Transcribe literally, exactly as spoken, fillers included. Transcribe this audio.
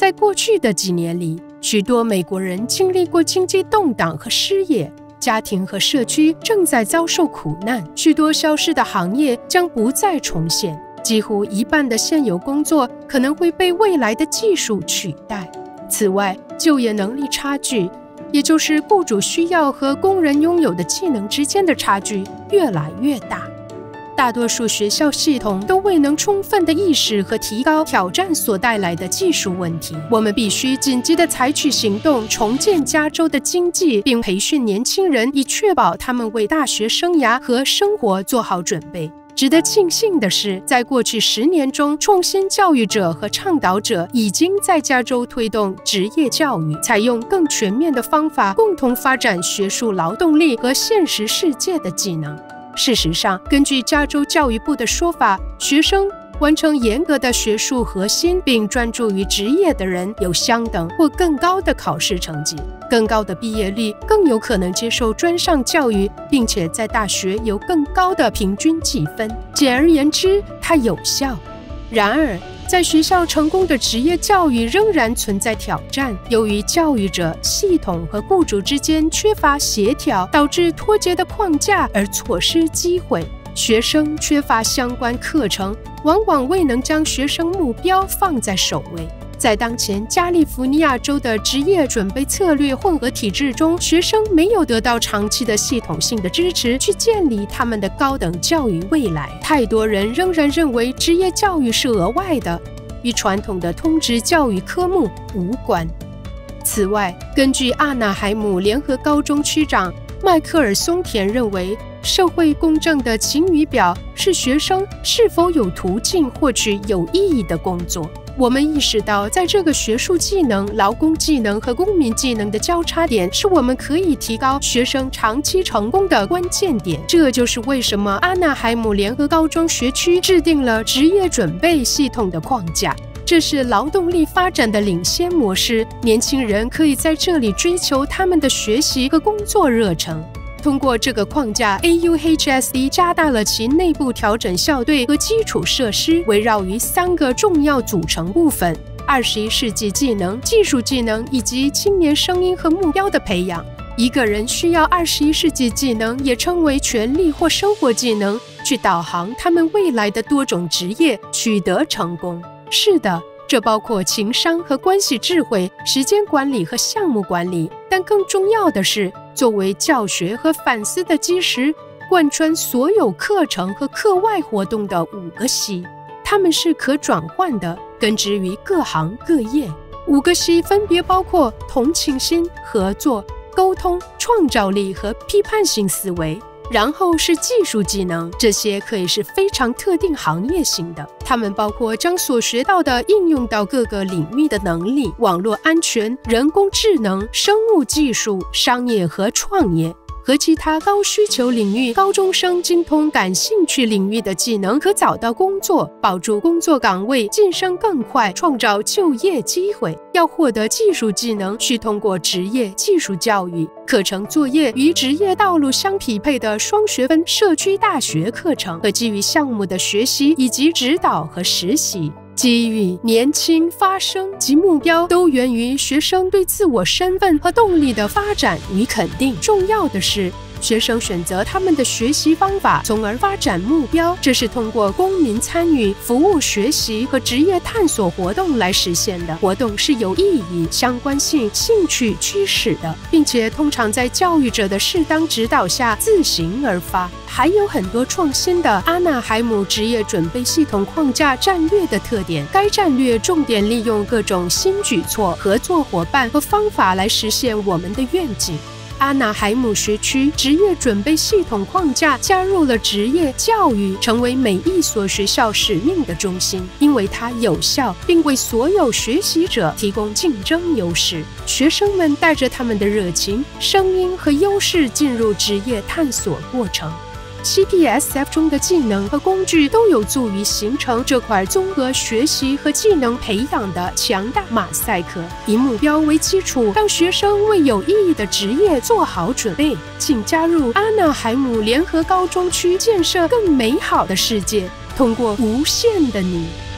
在过去的几年里，许多美国人经历过经济动荡和失业，家庭和社区正在遭受苦难，许多消失的行业将不再重现，几乎一半的现有工作可能会被未来的技术取代。此外，就业能力差距，也就是雇主需要和工人拥有的技能之间的差距越来越大。大多数学校系统都未能充分地意识和提高挑战所带来的技术问题。我们必须紧急地采取行动，重建加州的经济，并培训年轻人，以确保他们为大学生涯和生活做好准备。值得庆幸的是，在过去十年中，创新教育者和倡导者已经在加州推动职业教育，采用更全面的方法，共同发展学术劳动力和现实世界的技能。事实上，根据加州教育部的说法，学生完成严格的学术核心并专注于职业的人有相等或更高的考试成绩，更高的毕业率，更有可能接受专上教育，并且在大学有更高的平均计分。简而言之，它有效。然而，在学校成功的职业教育仍然存在挑战，由于教育者、系统和雇主之间缺乏协调，导致脱节的框架而错失机会。学生缺乏相关课程，往往未能将学生目标放在首位。在当前加利福尼亚州的职业准备策略混合体制中，学生没有得到长期的系统性的支持去建立他们的高等教育未来。太多人仍然认为职业教育是额外的，与传统的通识教育科目无关。此外，根据阿纳海姆联合高中区长迈克尔·松田认为，社会公正的晴雨表是学生是否有途径获取有意义的工作。我们意识到，在这个学术技能、劳工技能和公民技能的交叉点，是我们可以提高学生长期成功的关键点。这就是为什么阿纳海姆联合高中学区制定了职业准备系统的框架。这是劳动力发展的领先模式，年轻人可以在这里追求他们的学习和工作热忱。通过这个框架 ，A U H S D 加大了其内部调整校队和基础设施，围绕于三个重要组成部分：二十一世纪技能、技术技能以及青年声音和目标的培养。一个人需要二十一世纪技能，也称为权力或生活技能，去导航他们未来的多种职业，取得成功。是的，这包括情商和关系智慧、时间管理和项目管理，但更重要的是，作为教学和反思的基石，贯穿所有课程和课外活动的五个 C， 它们是可转换的，根植于各行各业。五个 C 分别包括同情心、合作、沟通、创造力和批判性思维。然后是技术技能，这些可以是非常特定行业性的，它们包括将所学到的应用到各个领域的能力，网络安全、人工智能、生物技术、商业和创业。和其他高需求领域，高中生精通感兴趣领域的技能，可找到工作，保住工作岗位，晋升更快，创造就业机会。要获得技术技能，需通过职业技术教育课程作业与职业道路相匹配的双学分社区大学课程和基于项目的学习以及指导和实习。机遇、年轻、发声及目标都源于学生对自我身份和动力的发展与肯定。重要的是，学生选择他们的学习方法，从而发展目标。这是通过公民参与、服务学习和职业探索活动来实现的。活动是有意义、相关性、兴趣驱使的，并且通常在教育者的适当指导下自行而发。还有很多创新的阿纳海姆职业准备系统框架战略的特点。该战略重点利用各种新举措、合作伙伴和方法来实现我们的愿景。阿纳海姆学区职业准备系统框架加入了职业教育，成为每一所学校使命的中心，因为它有效，并为所有学习者提供竞争优势。学生们带着他们的热情、声音和优势进入职业探索过程。C P S F 中的技能和工具都有助于形成这块综合学习和技能培养的强大马赛克。以目标为基础，让学生为有意义的职业做好准备。请加入阿纳海姆联合高中区，建设更美好的世界，通过无限的你。